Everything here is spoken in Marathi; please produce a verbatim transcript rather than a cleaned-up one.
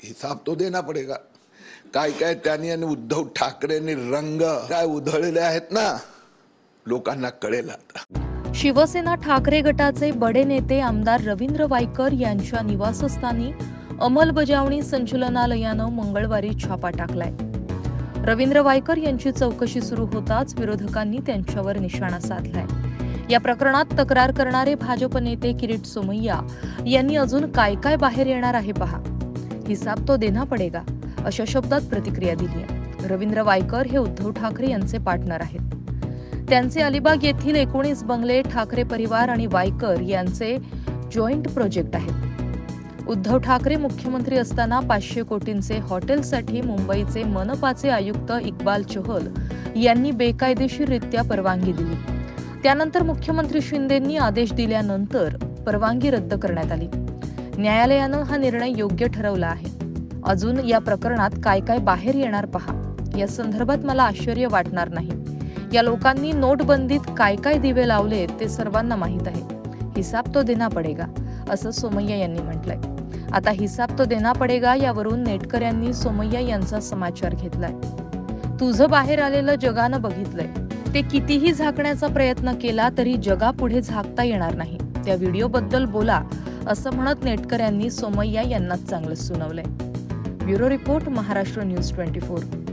हिसाब तो देना पडेगा। काय काय त्यांनी आणि उद्धव ठाकरेंनी रंग काय उधळले आहेत ना, लोकांना कळेल आता। शिवसेना ठाकरे गटाचे बडे नेते आमदार रवींद्र वायकर यांच्या निवासस्थानी अंमलबजावणी संचालनालयानं मंगळवारी छापा टाकलाय। रवींद्र वायकर यांची चौकशी सुरू होताच विरोधकांनी त्यांच्यावर निशाणा साधलाय। या प्रकरणात तक्रार करणारे भाजप नेते किरीट सोमय्या यांनी अजून काय काय बाहेर येणार आहे पहा। हिसाब तो देना पडेगा अशा शब्दात प्रतिक्रिया दिली आहे। रवींद्र वायकर हे उद्धव ठाकरे यांचे पार्टनर आहेत। त्यांचे अलिबाग येथील एकोणीस बंगले ठाकरे परिवार आणि वायकर यांचे जॉईंट प्रोजेक्ट आहेत। उद्धव ठाकरे मुख्यमंत्री असताना पाचशे कोटींचे हॉटेलसाठी मुंबईचे मनपाचे आयुक्त इक्बाल चहल यांनी बेकायदेशीररित्या परवानगी दिली। त्यानंतर मुख्यमंत्री शिंदेंनी आदेश दिल्यानंतर परवानगी रद्द करण्यात आली। न्यायालयानं हा निर्णय योग्य ठरवला आहे। अजून या प्रकरणात काय काय बाहेर येणार पहा। या संदर्भात मला आश्चर्य वाटणार नाही। या लोकांनी नोटबंदीत काय काय दिवे लावले ते सर्वांना माहीत आहे। हिसाब तो देना पडेगा असं सोमय्या यांनी म्हटलंय। आता हिसाब तो देना पडेगा यावरून नेटकऱ्यांनी सोमय्या यांचा समाचार घेतलाय। तुझं बाहेर आलेलं जगानं बघितलंय। ते कितीही झाकण्याचा प्रयत्न केला तरी जगापुढे झाकता येणार नाही। त्या व्हिडिओबद्दल बोला असं म्हणत नेटकऱ्यांनी सोमय्या यांना चांगलं सुनावलंय। ब्युरो रिपोर्ट, महाराष्ट्र न्यूज चोवीस।